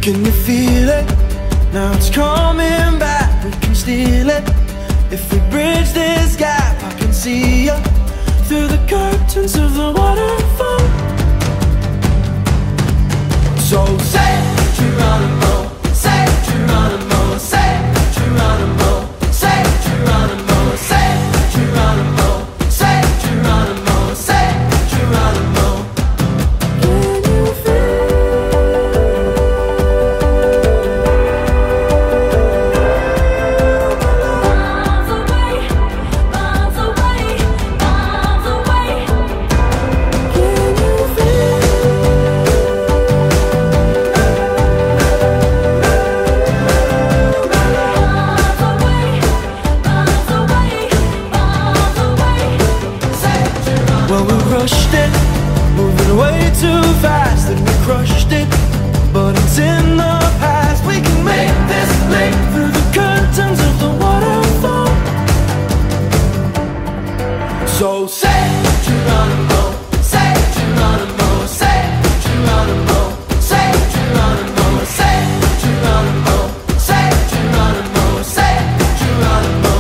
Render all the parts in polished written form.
Can you feel it? Now it's coming back, we can steal it. If we bridge this gap, I can see you through the curtains of the waterfall. So say Geronimo, say Geronimo, say Geronimo, say Geronimo, say Geronimo, say Geronimo, say Geronimo. Can you feel? Well, we rushed it, moving way too fast, and we crushed it, but it's in the past. We can make this leap through the curtains of the waterfall. So say Geronimo, say Geronimo, say Geronimo, say Geronimo, say Geronimo, say Geronimo, say Geronimo.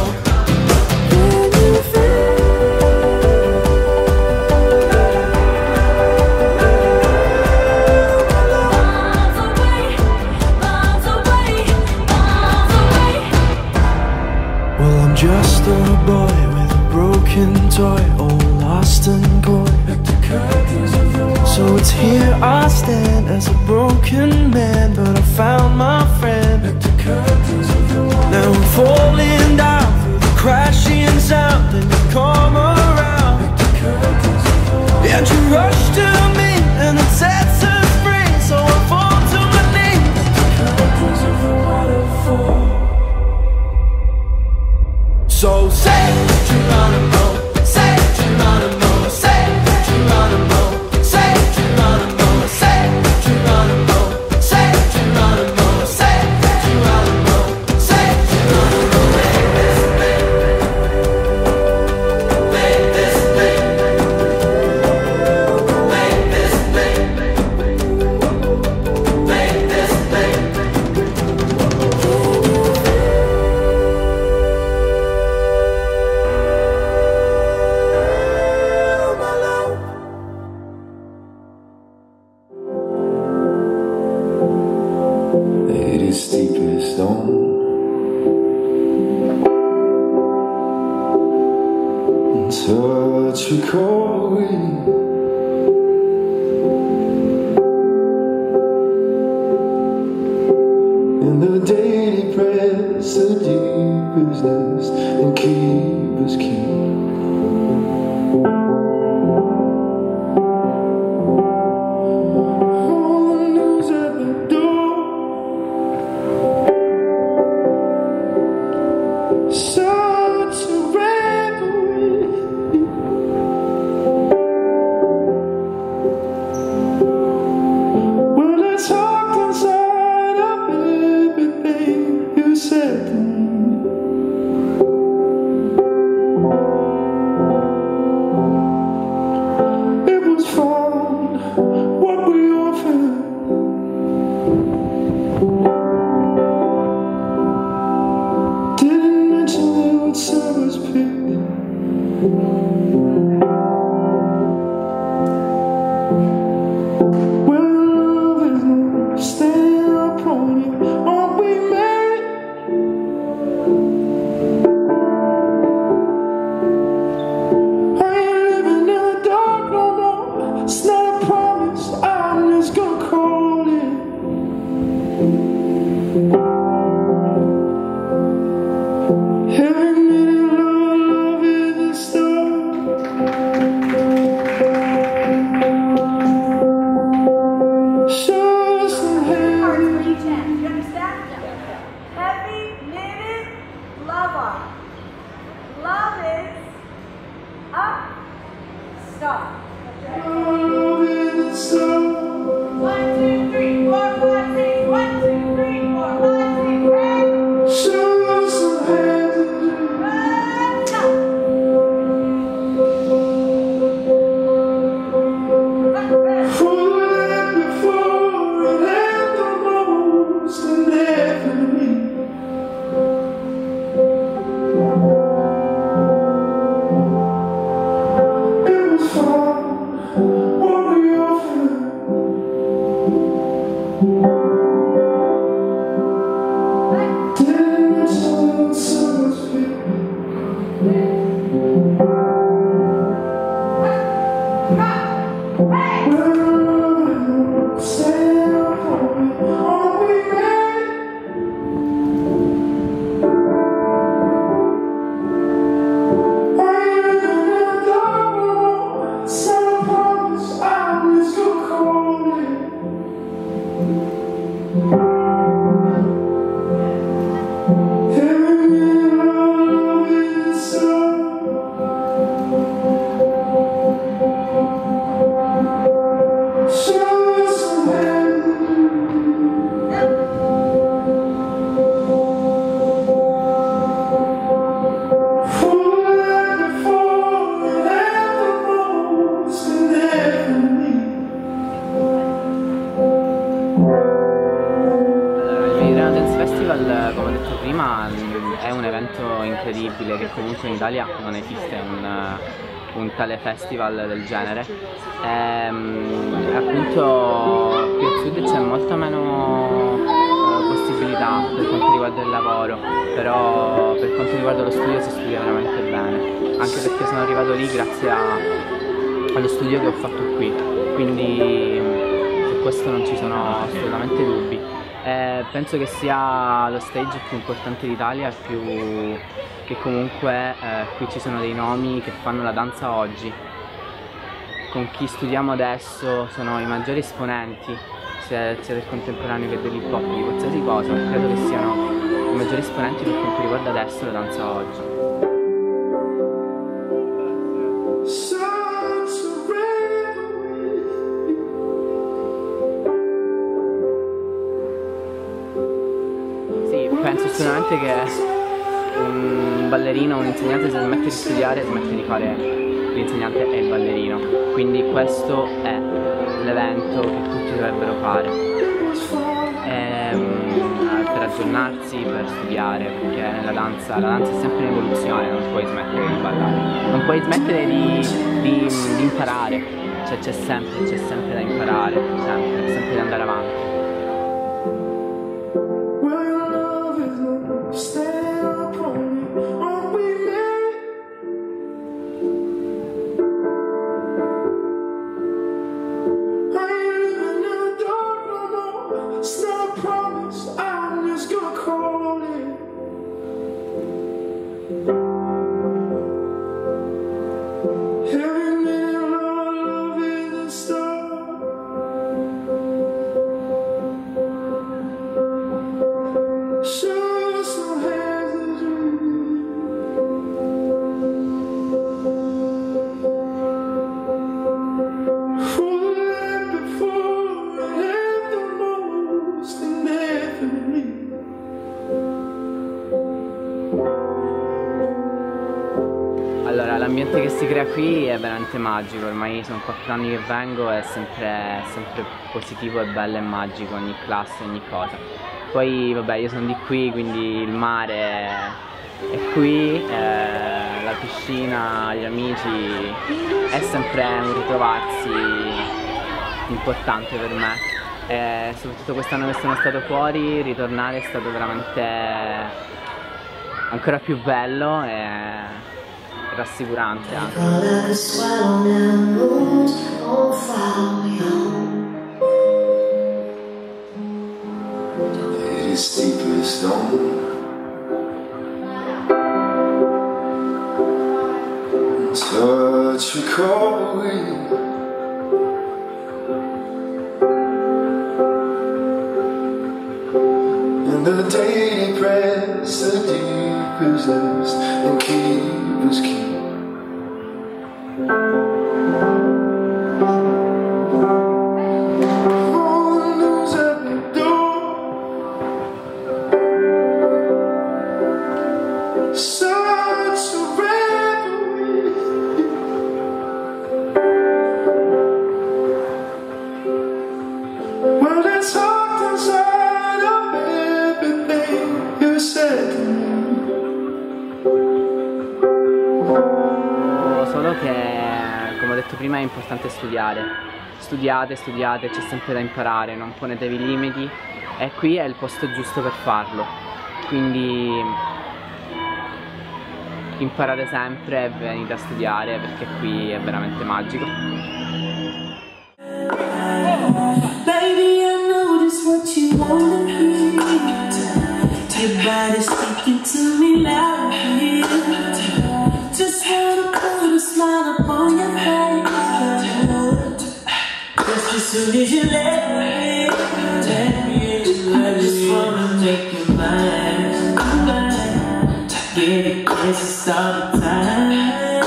Just a boy with a broken toy, all lost and coy. So it's here I stand as a broken man, but I found my friend. Now I'm falling down through the crashing sound, and you come around, and you rush to me, and it sets us free. So I fall to my knees. So say Geronimo, say Geronimo, say Geronimo, say Geronimo, say Geronimo, say Geronimo, say Geronimo, say Geronimo. Make this leap, make this leap, make this leap, make this leap. Steepest dawn, and touch recovery. In the daily press, the deepest nest, and keep us keen. Such a reverie. Well, it's hooked inside of everything you said to me. penso in Italia non esiste un tale festival del genere. Appunto qui al sud c'è molta meno possibilità per quanto riguarda il lavoro, però per quanto riguarda lo studio si studia veramente bene, anche perché sono arrivato lì grazie allo studio che ho fatto qui, quindi su questo non ci sono assolutamente dubbi. Penso che sia lo stage più importante d'Italia, che comunque qui ci sono dei nomi che fanno la danza oggi. Con chi studiamo adesso sono i maggiori esponenti, sia del contemporaneo che dell'hip hop, di qualsiasi cosa. Credo che siano i maggiori esponenti per quanto riguarda adesso la danza oggi. Penso sicuramente che un ballerino, un insegnante, se smette di studiare, smette di fare l'insegnante e il ballerino. Quindi questo è l'evento che tutti dovrebbero fare per aggiornarsi, per studiare, perché la danza è sempre in evoluzione, non puoi smettere di ballare, non puoi smettere di imparare, cioè c'è sempre da imparare, sempre da andare avanti. Allora, l'ambiente che si crea qui è veramente magico, ormai sono 4 anni che vengo, è sempre positivo e bello e magico, ogni classe, ogni cosa. Poi vabbè, io sono di qui, quindi il mare è qui, la piscina, gli amici, è sempre un ritrovarsi importante per me. Soprattutto quest'anno che sono stato fuori, ritornare è stato veramente ancora più bello e rassicurante anche. The daily press, the deep is less and keep us keep. All the news at the door, such a revelry. Well, it's hard to say. Solo che, come ho detto prima, è importante studiare. Studiate, c'è sempre da imparare, non ponetevi limiti e qui è il posto giusto per farlo. Quindi imparate sempre e venite a studiare perché qui è veramente magico. Your body's speaking to me loudly. Just wanna put a smile upon your face. Just as soon as you let me in, I just wanna make you mine. Give you kisses all the time.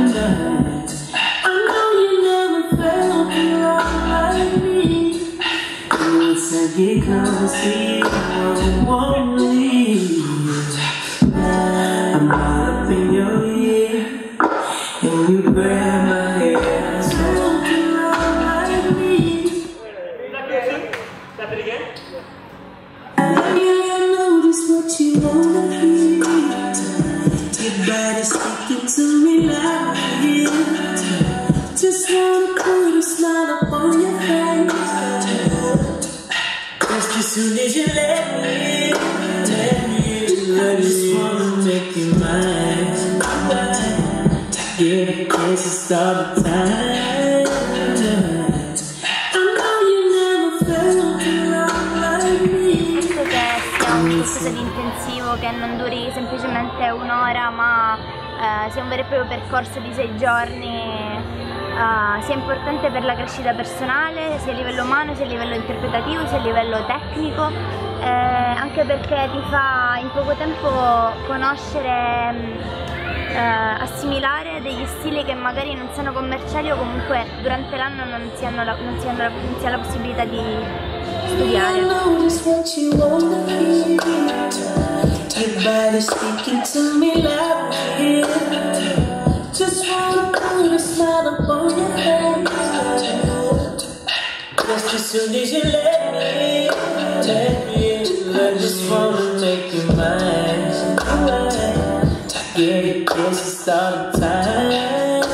I know you never felt love like me. Once I get close to you, I won't leave. I'm all up in your ear, and you grab my hair. So you love like me. I notice what you wanna hear. Your body's to me loud here. Just wanna put a smile upon your face. Just as soon as you let me, I just wanna make you mine. Give a kiss and start the time. I know you never felt love like me. Penso che sia un qualcosa di intensivo, che non duri semplicemente un'ora, ma sia un vero e proprio percorso di 6 giorni, sia importante per la crescita personale, sia a livello umano, sia a livello interpretativo, sia a livello tecnico, anche perché ti fa in poco tempo conoscere, assimilare degli stili che magari non sono commerciali o comunque durante l'anno non si ha la possibilità di studiare. Give a kiss and start the time.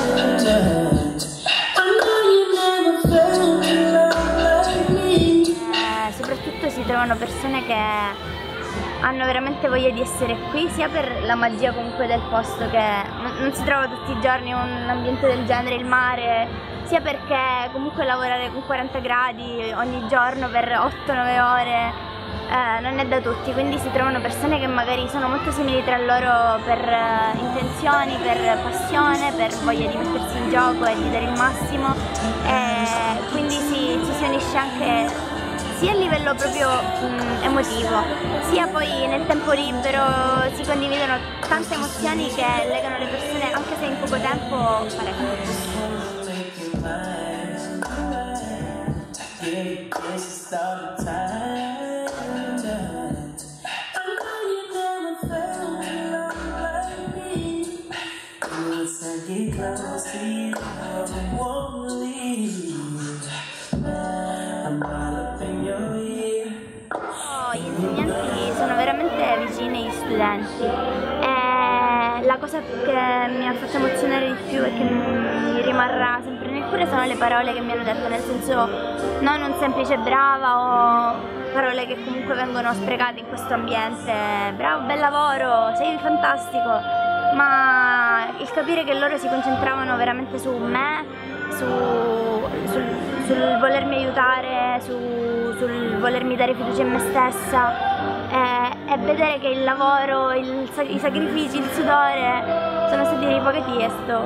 I know you never felt love like me. Soprattutto si trovano persone che hanno veramente voglia di essere qui, sia per la magia comunque del posto, che non si trova tutti i giorni un ambiente del genere, il mare, sia perché comunque lavorare con 40 gradi ogni giorno per 8-9 ore non è da tutti, quindi si trovano persone che magari sono molto simili tra loro per intenzioni, per passione, per voglia di mettersi in gioco e di dare il massimo, e quindi ci si unisce anche sia a livello proprio emotivo, sia poi nel tempo libero, si condividono tante emozioni che legano le persone, anche se in poco tempo, parecchio. Gli insegnanti sono veramente vicini agli studenti, e la cosa che mi ha fatto emozionare di più e che mi rimarrà sempre nel cuore sono le parole che mi hanno detto, nel senso non un semplice brava o parole che comunque vengono sprecate in questo ambiente, bravo, bel lavoro, sei fantastico, ma il capire che loro si concentravano veramente su me, sul volermi aiutare, sul volermi dare fiducia in me stessa, e vedere che il lavoro, i sacrifici, il sudore sono stati ripagati, e sto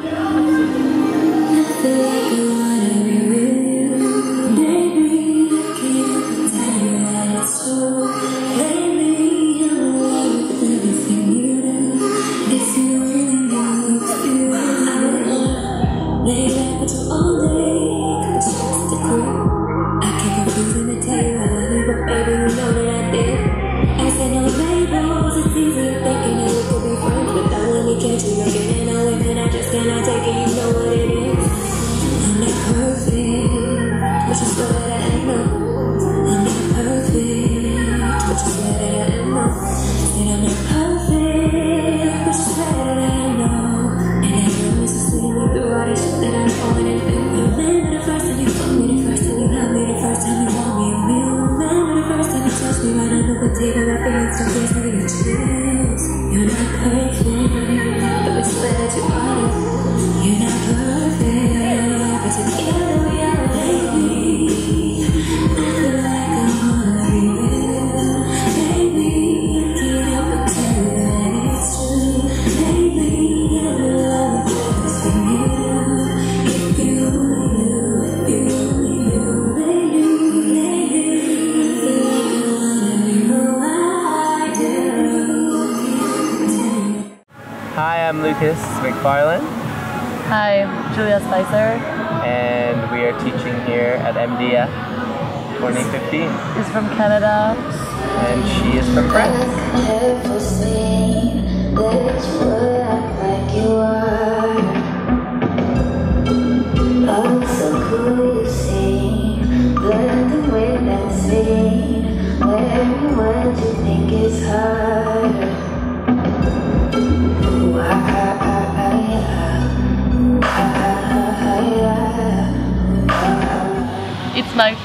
Hi, I'm Lucas McFarlane. Hi, Julia Spicer. And we are teaching here at MDF 2015. She's from Canada. And she is from France.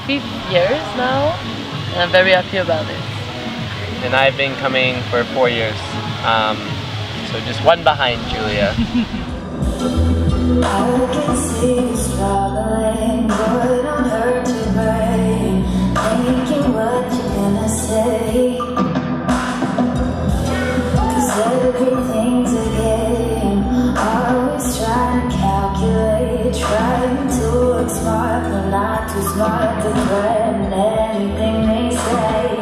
5th years now, and I'm very happy about it. And I've been coming for 4 years. So just one behind Julia. I can see you struggling, but I'm hurt your brain, thinking what you're gonna say. Cause everything's a game, always trying to calculate, trying to look smart, but not too smart to threaten anything they say.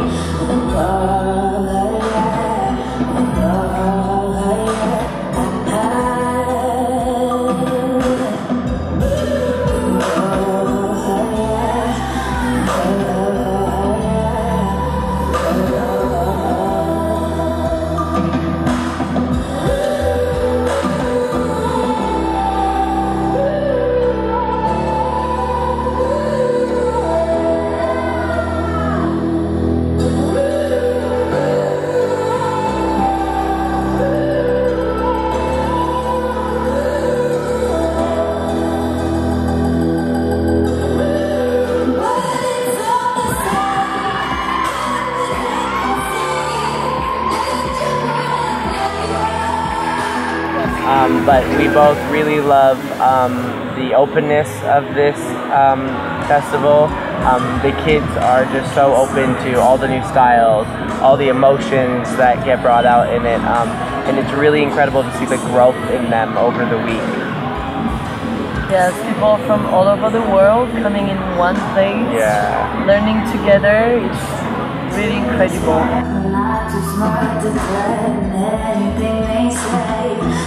But we both really love the openness of this festival. The kids are just so open to all the new styles, all the emotions that get brought out in it, and it's really incredible to see the growth in them over the week. Yes, people from all over the world coming in one place, learning together. It's really incredible. Not too smart to threaten anything they say.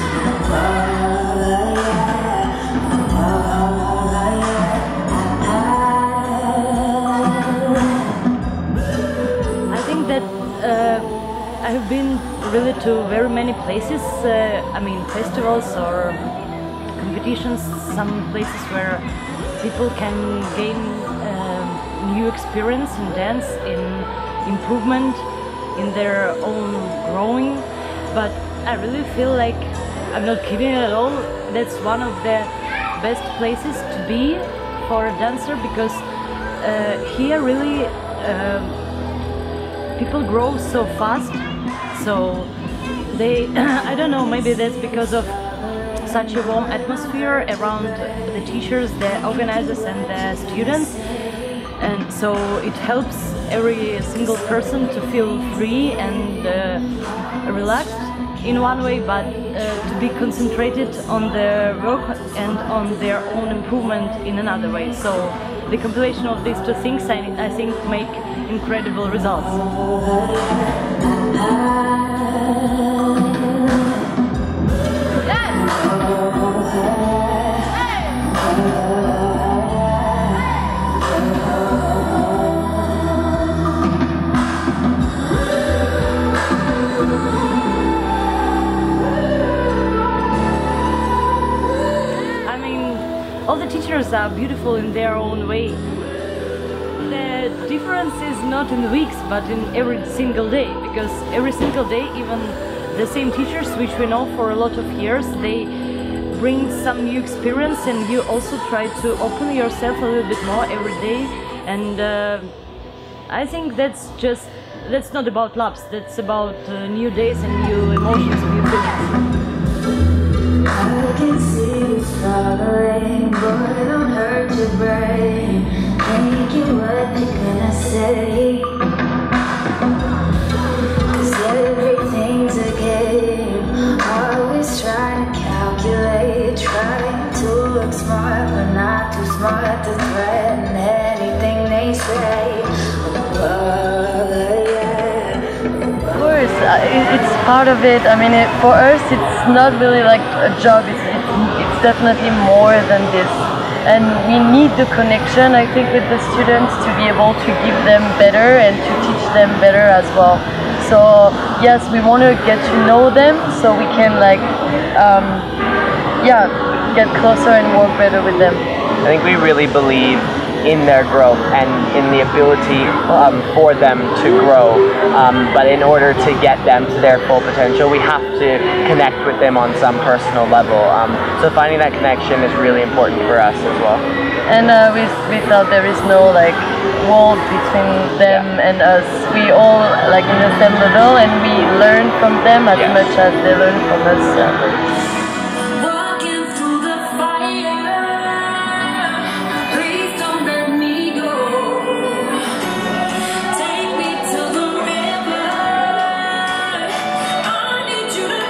I think that I have been really to very many places, I mean festivals or competitions, some places where people can gain new experience in dance, in improvement, in their own growing, but I really feel like, I'm not kidding at all, that's one of the best places to be for a dancer, because here really people grow so fast, so they, I don't know, maybe that's because of such a warm atmosphere around the teachers, the organizers and the students, and so it helps every single person to feel free and relaxed in one way, but to be concentrated on their work and on their own improvement in another way. So the compilation of these two things, I think, make incredible results. All the teachers are beautiful in their own way. The difference is not in weeks, but in every single day, because every single day, even the same teachers which we know for a lot of years, they bring some new experience, and you also try to open yourself a little bit more every day. And I think that's not about laps, that's about new days and new emotions, new feelings. I can see you struggling, but don't hurt your brain, thinking what you're gonna say. Cause everything's a game, always trying to calculate, trying to look smart, but not too smart to threaten anything they say. Of course, it's part of it. I mean, for us, it's not really like a job. It's definitely more than this. And we need the connection, I think, with the students to be able to give them better and to teach them better as well. So yes, we want to get to know them so we can get closer and work better with them. I think we really believe in their growth and in the ability for them to grow. But in order to get them to their full potential, we have to connect with them on some personal level. So finding that connection is really important for us as well. And we thought there is no like wall between them and us. We all like in the same level, and we learn from them as much as they learn from us. Walking through the fire, please don't let me go. Take me to the river, I need you to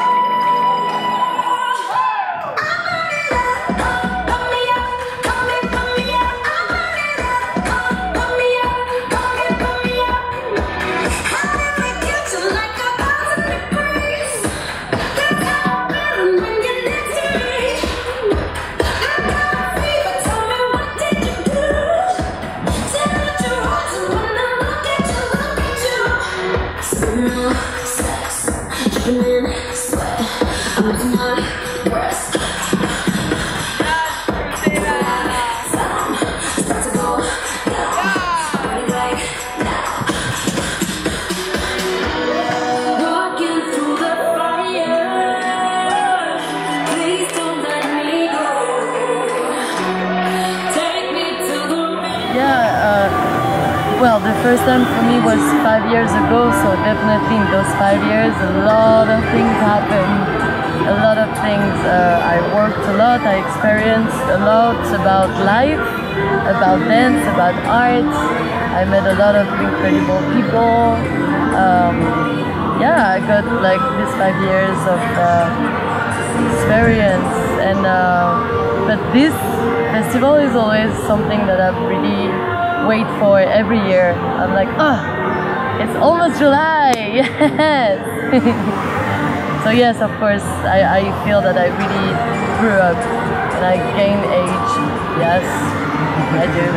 Well, the first time for me was 5 years ago, so definitely in those 5 years a lot of things happened. A lot of things, I worked a lot, I experienced a lot about life, about dance, about art. I met a lot of incredible people. Yeah, I got like these 5 years of experience, and but this festival is always something that I've really wait for every year. I'm like, oh, it's almost July, yes. So yes, of course, I feel that I really grew up and I gained age. Yes, I do.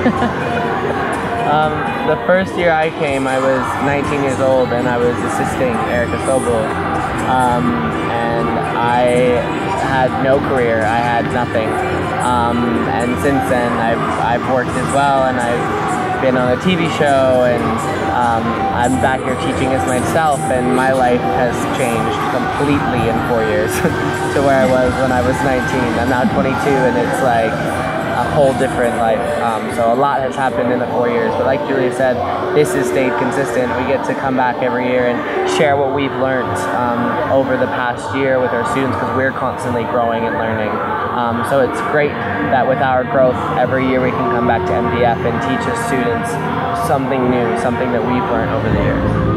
The first year I came, I was 19 years old and I was assisting Erika Sobel. And I had no career, I had nothing. And since then I've worked as well, and I've been on a TV show, and I'm back here teaching as myself, and my life has changed completely in 4 years to where I was when I was 19. I'm now 22, and it's like a whole different life. So a lot has happened in the 4 years, but like Julia said, this has stayed consistent. We get to come back every year and share what we've learned over the past year with our students, because we're constantly growing and learning. So it's great that with our growth, every year we can come back to MDF and teach our students something new, something that we've learned over the years.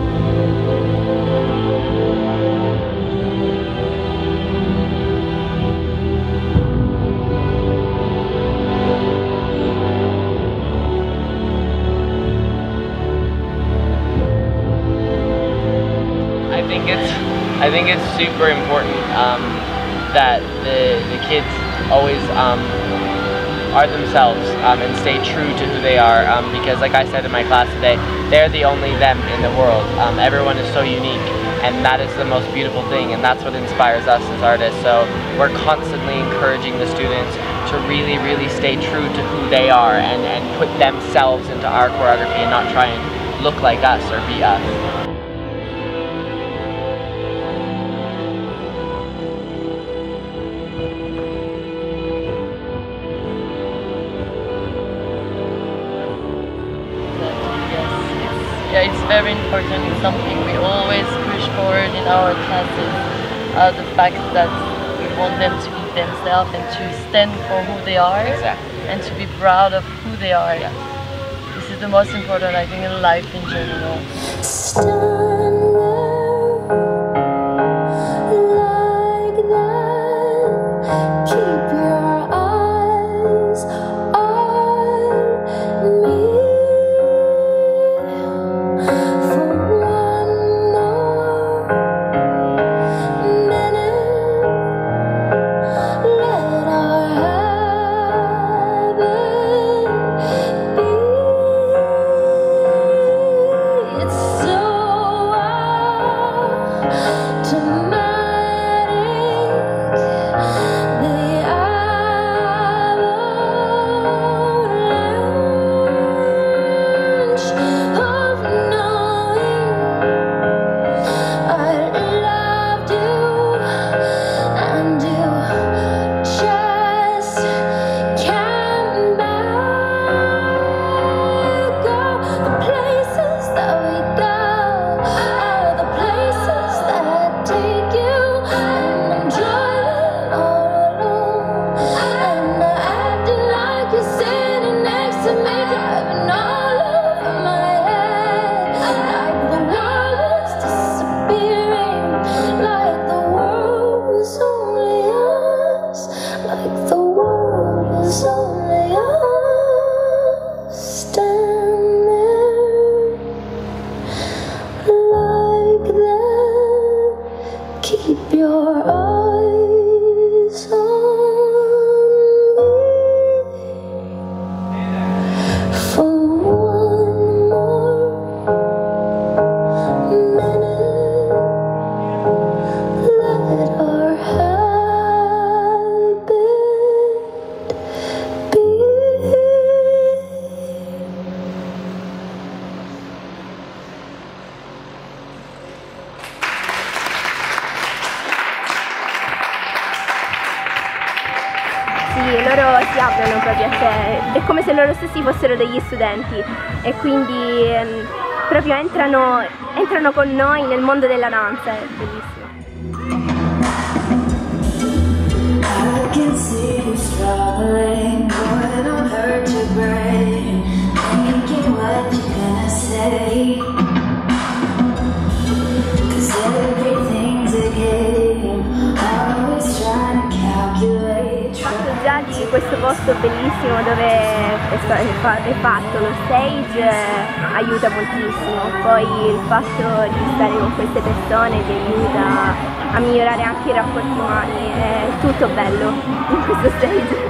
I think it's super important that the kids always are themselves and stay true to who they are, because like I said in my class today, they're the only them in the world. Everyone is so unique, and that is the most beautiful thing, and that's what inspires us as artists. So we're constantly encouraging the students to really, really stay true to who they are and put themselves into our choreography and not try and look like us or be us. Yeah, it's very important. It's something we always push forward in our classes. The fact that we want them to be themselves and to stand for who they are, and to be proud of who they are. Yeah. This is the most important, I think, in life in general. It's so Sì, loro si aprono proprio a te, è come se loro stessi fossero degli studenti e quindi proprio entrano con noi nel mondo della danza, è bellissimo. I can see you struggling, going on hurt your brain, thinking what you're gonna say, 'cause everything's a game, always trying to calculate. Il fatto già di questo posto bellissimo dove è fatto lo stage aiuta moltissimo, poi il fatto di stare con queste persone ti aiuta a migliorare anche i rapporti umani, è tutto bello in questo stage.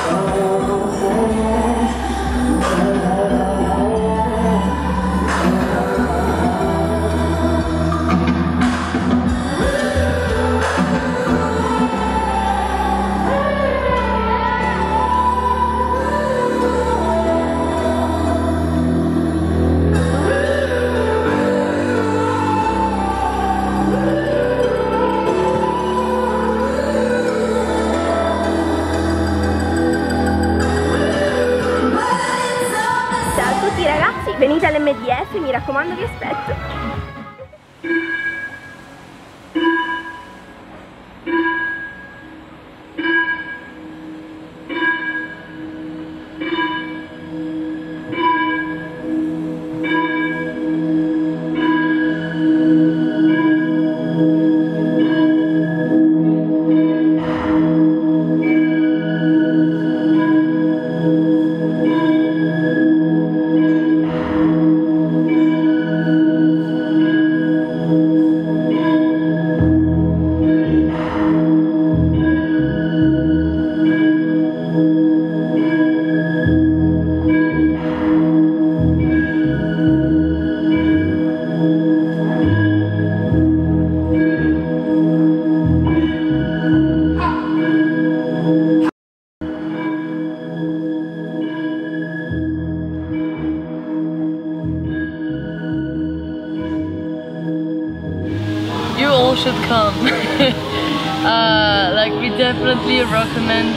Venite all'MDF, mi raccomando, vi aspetto. Should come. Like, we definitely recommend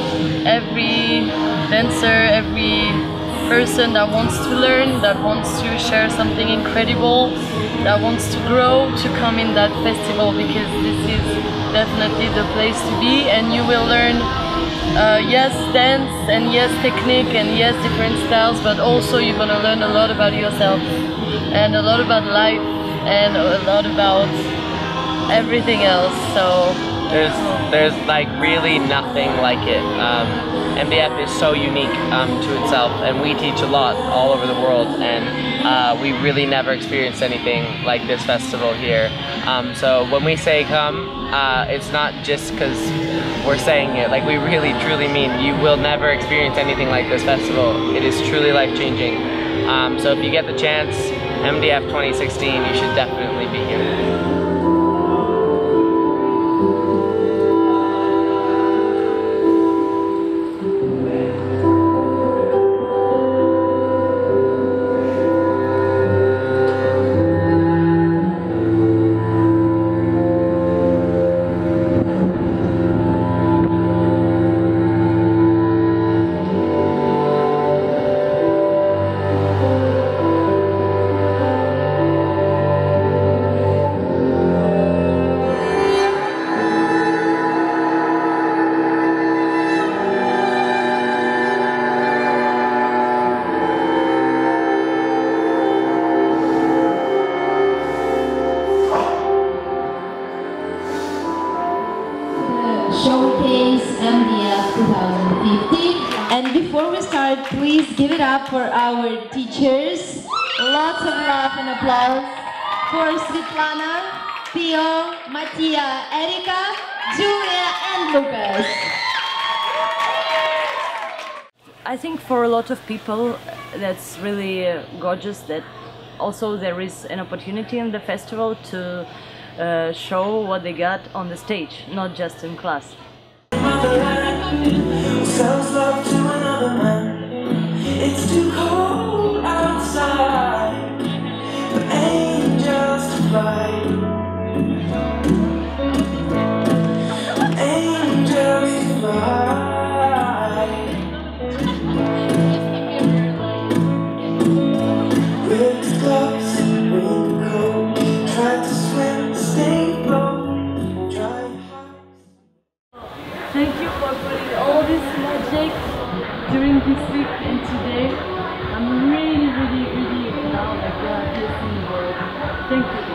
every dancer, every person that wants to learn, that wants to share something incredible, that wants to grow, to come in that festival, because this is definitely the place to be, and you will learn yes, dance, and yes, technique, and yes, different styles, but also you're gonna learn a lot about yourself and a lot about life and a lot about everything else. So there's like really nothing like it. MDF is so unique to itself, and we teach a lot all over the world, and we really never experienced anything like this festival here. So when we say come, it's not just because we're saying it, like we really truly mean you will never experience anything like this festival. It is truly life-changing. So if you get the chance, MDF 2016, you should definitely be here. Showcase MDF 2015. And before we start, please give it up for our teachers. Lots of love and applause for Svetlana, Theo, Mattia, Erika, Julia, and Lucas. I think for a lot of people that's really gorgeous that also there is an opportunity in the festival to show what they got on the stage, not just in class. Sells love to another man. It's too cold outside, but angels to fly. Angels to fly. Thank you for putting all this magic during this week and today. I'm really now like the happiest in the world. Thank you.